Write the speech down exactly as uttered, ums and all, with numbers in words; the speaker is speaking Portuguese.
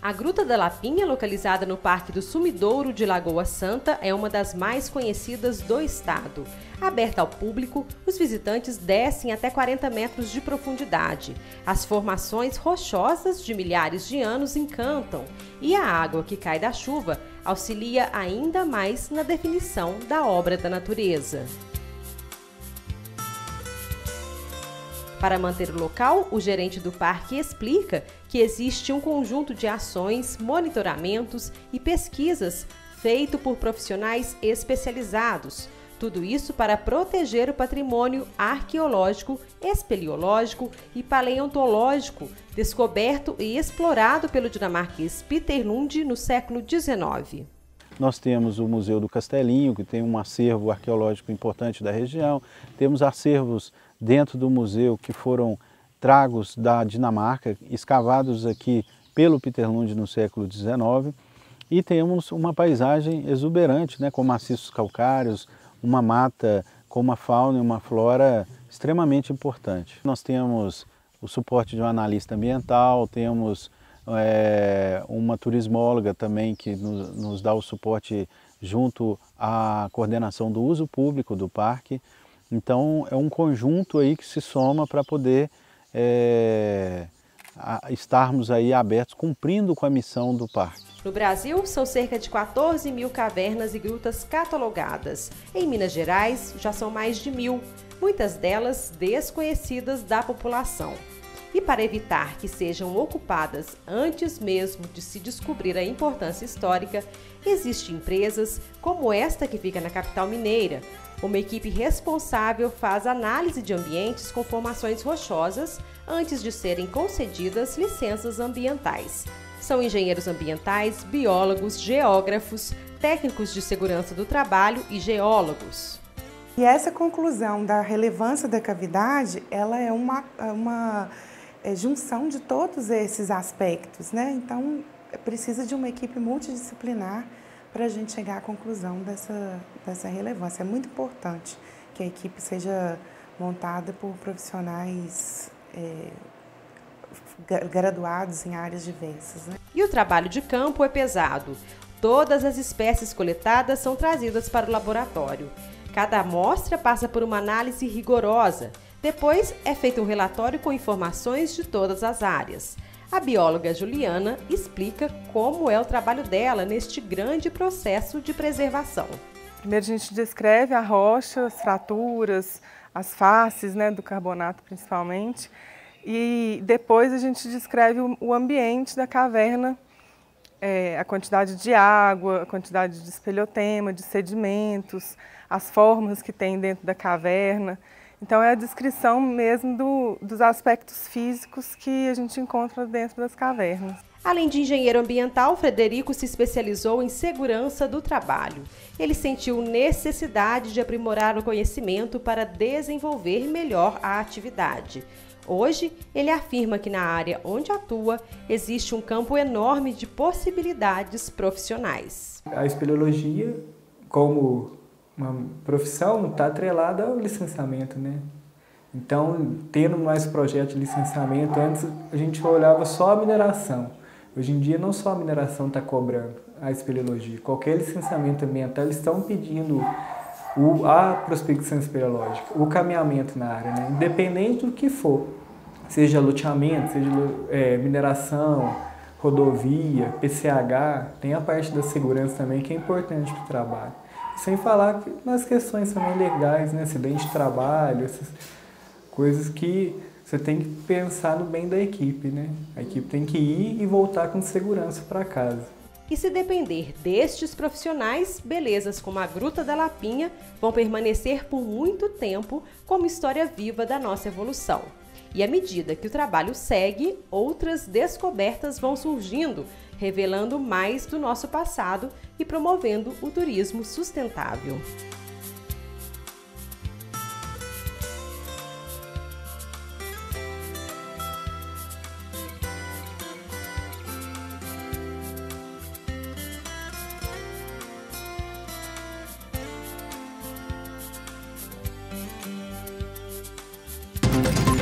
A Gruta da Lapinha, localizada no Parque do Sumidouro de Lagoa Santa, é uma das mais conhecidas do estado. Aberta ao público, os visitantes descem até quarenta metros de profundidade. As formações rochosas de milhares de anos encantam e a água que cai da chuva auxilia ainda mais na definição da obra da natureza. Para manter o local, o gerente do parque explica que existe um conjunto de ações, monitoramentos e pesquisas feito por profissionais especializados. Tudo isso para proteger o patrimônio arqueológico, espeleológico e paleontológico, descoberto e explorado pelo dinamarquês Peter Lund no século dezenove. Nós temos o Museu do Castelinho, que tem um acervo arqueológico importante da região. Temos acervos dentro do museu que foram tragos da Dinamarca, escavados aqui pelo Peter Lund no século dezenove. E temos uma paisagem exuberante, né, com maciços calcários, uma mata com uma fauna e uma flora extremamente importante. Nós temos o suporte de um analista ambiental, temos é, uma turismóloga também que nos, nos dá o suporte junto à coordenação do uso público do parque. Então é um conjunto aí que se soma para poder é, a, estarmos aí abertos, cumprindo com a missão do parque. No Brasil, são cerca de quatorze mil cavernas e grutas catalogadas. Em Minas Gerais, já são mais de mil, muitas delas desconhecidas da população. E para evitar que sejam ocupadas antes mesmo de se descobrir a importância histórica, existem empresas como esta que fica na capital mineira. Uma equipe responsável faz análise de ambientes com formações rochosas antes de serem concedidas licenças ambientais. São engenheiros ambientais, biólogos, geógrafos, técnicos de segurança do trabalho e geólogos. E essa conclusão da relevância da cavidade, ela é uma, uma é, junção de todos esses aspectos, né? Então, precisa de uma equipe multidisciplinar para a gente chegar à conclusão dessa, dessa relevância. É muito importante que a equipe seja montada por profissionais é, graduados em áreas diversas, né? E o trabalho de campo é pesado. Todas as espécies coletadas são trazidas para o laboratório. Cada amostra passa por uma análise rigorosa. Depois é feito um relatório com informações de todas as áreas. A bióloga Juliana explica como é o trabalho dela neste grande processo de preservação. Primeiro a gente descreve a rocha, as fraturas, as faces, né, do carbonato principalmente. E depois a gente descreve o ambiente da caverna, é, a quantidade de água, a quantidade de espeleotema, de sedimentos, as formas que tem dentro da caverna. Então é a descrição mesmo do, dos aspectos físicos que a gente encontra dentro das cavernas. Além de engenheiro ambiental, Frederico se especializou em segurança do trabalho. Ele sentiu necessidade de aprimorar o conhecimento para desenvolver melhor a atividade. Hoje, ele afirma que na área onde atua, existe um campo enorme de possibilidades profissionais. A espeleologia, como uma profissão, está atrelada ao licenciamento, né? Então, tendo mais projetos de licenciamento, antes a gente olhava só a mineração. Hoje em dia, não só a mineração está cobrando a espeleologia. Qualquer licenciamento ambiental, eles estão pedindo o, a prospecção espeleológica, o caminhamento na área, né? Independente do que for. Seja loteamento, seja é, mineração, rodovia, P C H, tem a parte da segurança também que é importante para o trabalho. Sem falar que nas questões também legais, né? Acidente de trabalho, essas coisas que você tem que pensar no bem da equipe, né? A equipe tem que ir e voltar com segurança para casa. E se depender destes profissionais, belezas como a Gruta da Lapinha vão permanecer por muito tempo como história viva da nossa evolução. E à medida que o trabalho segue, outras descobertas vão surgindo, revelando mais do nosso passado e promovendo o turismo sustentável. Thank you.